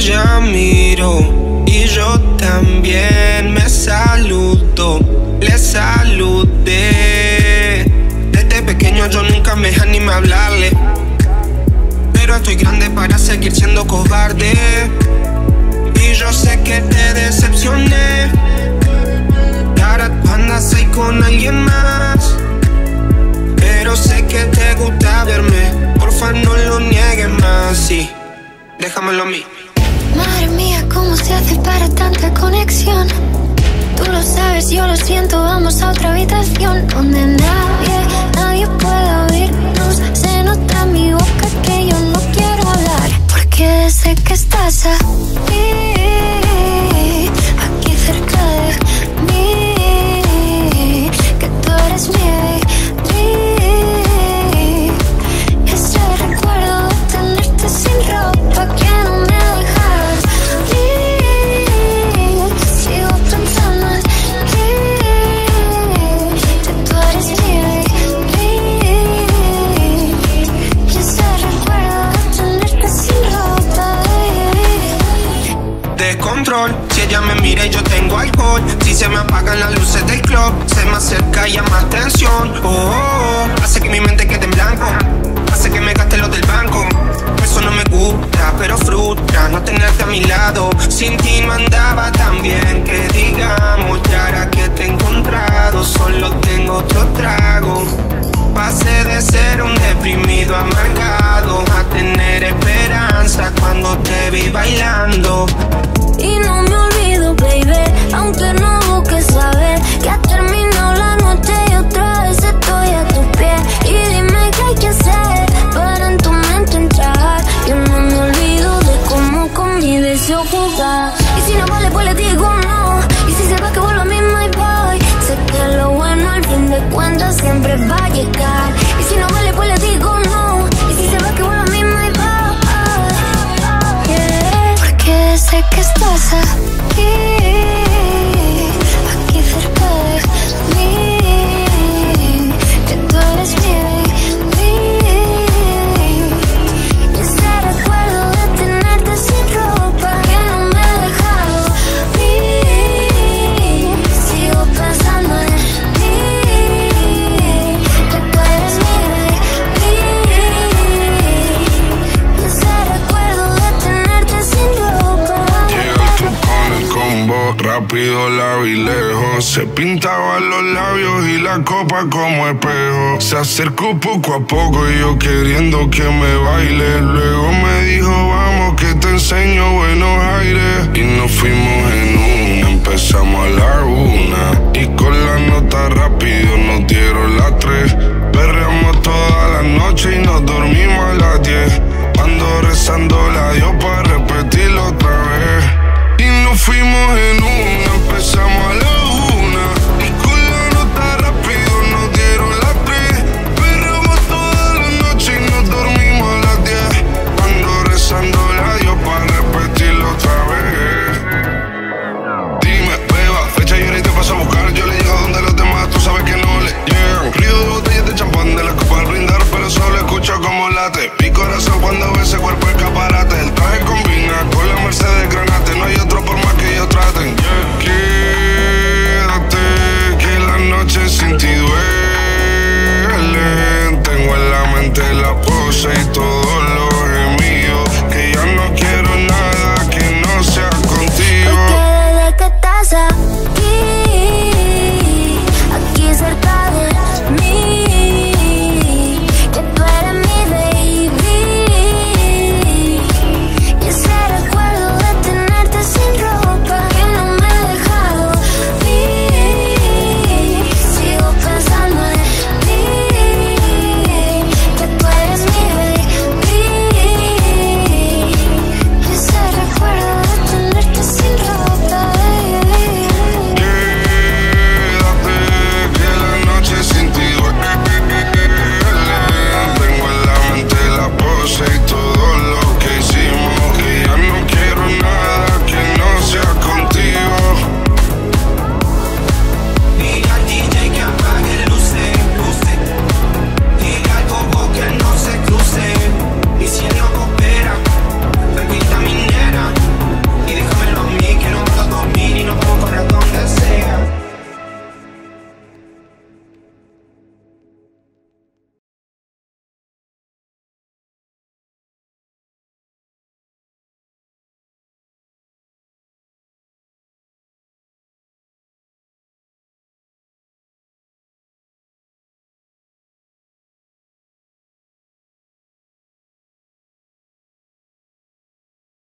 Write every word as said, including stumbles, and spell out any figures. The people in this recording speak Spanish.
Ella miró y yo también me saludo, le saludé. Desde pequeño yo nunca me animé a hablarle, pero estoy grande para seguir siendo cobarde. Y yo sé que te decepcioné, y ahora tú andas ahí con alguien más. Pero sé que te gusta verme, porfa no lo niegues más, sí, déjamelo a mí. Madre mía, ¿cómo se hace para tanta conexión? Tú lo sabes, yo lo siento, vamos a otra habitación donde nadie, nadie puede oírnos. Se nota en mi boca que yo no quiero hablar, porque desde que estás aquí, aquí cerca de mí, que tú eres mi baby, ese recuerdo de tenerte sin ropa que no me dejas ir. Sigo pensando en ti, que tú eres mi baby, ese recuerdo de tenerte sin ropa. Descontrol, si ella me mira y yo tengo alcohol. Si se me apagan las luces del club, se me acerca y llama atención. Oh, oh, oh, hace que mi mente quede en blanco, hace que me gaste lo del banco. Eso no me gusta, pero frustra no tenerte a mi lado. Sin ti no andaba tan bien, que digamos. Y ahora que te he encontrado, solo tengo otro trago. Pasé de ser un deprimido amargado a tener esperanza cuando te vi bailando. Y no me olvido, baby, aunque no busques saber que ha terminado la noche y otra vez estoy a tus pies. Y dime qué hay que hacer para en tu mente entrar. Yo no me olvido de cómo con mi deseo jugar. Y si no vale, pues le digo no. Y si se va, que vuelvo a mí, my boy. Sé que lo bueno al fin de cuentas siempre va a llegar. Y si no vale, pues le digo no. Y si se va, que vuelvo a mí, my boy. Yeah. Porque desde que estás aquí, aquí cerca de mí, que tú eres mi baby, y ese recuerdo de tenerte sin ropa que no me ha dejado ir. Sigo pensando en ti, que tú eres mi baby, y ese recuerdo de tenerte sin ropa. Llega el club con el combo, rápido la vi lejos. Se pintaban los labios y la copa como espejo. Se acercó poco a poco y yo queriendo que me baile. Luego me dijo, vamos que te enseño buenos aires. Y nos fuimos en una, empezamos a la una. Y con la nota rápido nos dieron las tres. Perreamos toda la noche y nos dormimos a las diez. Ando rezando la Dios para repetirlo otra vez. Y nos fuimos en una, empezamos a la